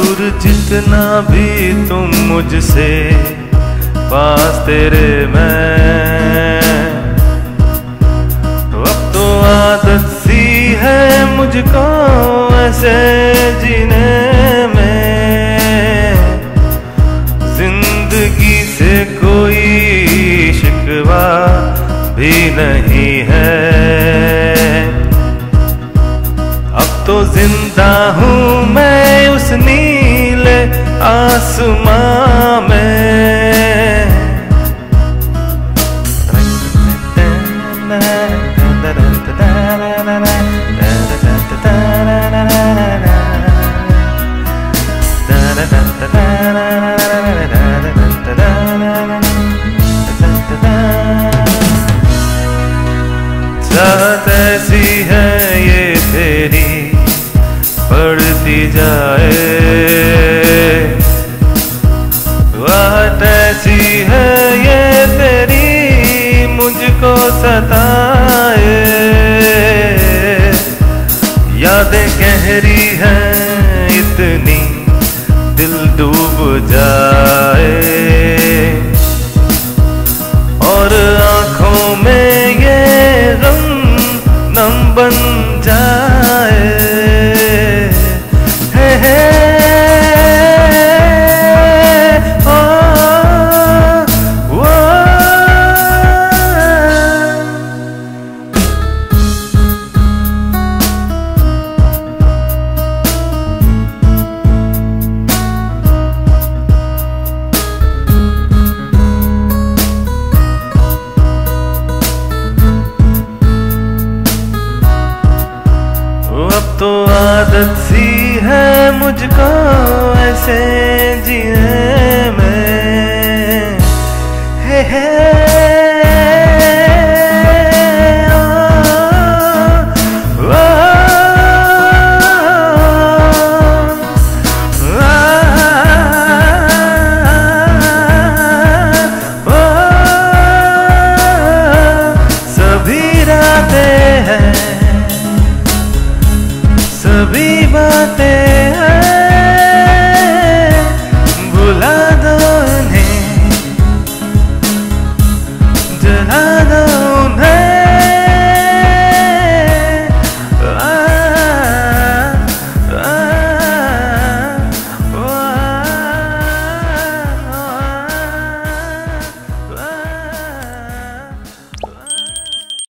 दूर जितना भी तुम मुझसे, पास तेरे मैं। अब तो आदत सी है मुझको ऐसे जीने में, जिंदगी से कोई शिकवा भी नहीं है। अब तो जिंदा हूँ मैं उस नीले आसमां में। चाहत ऐसी है ये तेरी बढ़ती जाए, वाहत ऐसी है ये तेरी मुझको सताए। यादें गहरी हैं इतनी दिल डूब जाए, और आँखों में ये गम नम बन जाए। अब तो आदत सी है मुझको ऐसे जीने में।